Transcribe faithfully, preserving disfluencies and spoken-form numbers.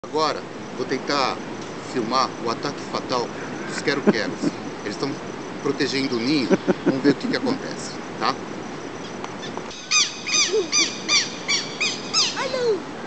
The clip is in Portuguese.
Agora vou tentar filmar o ataque fatal dos quero-queros. Eles estão protegendo o ninho. Vamos ver o que, que acontece, tá? Alô!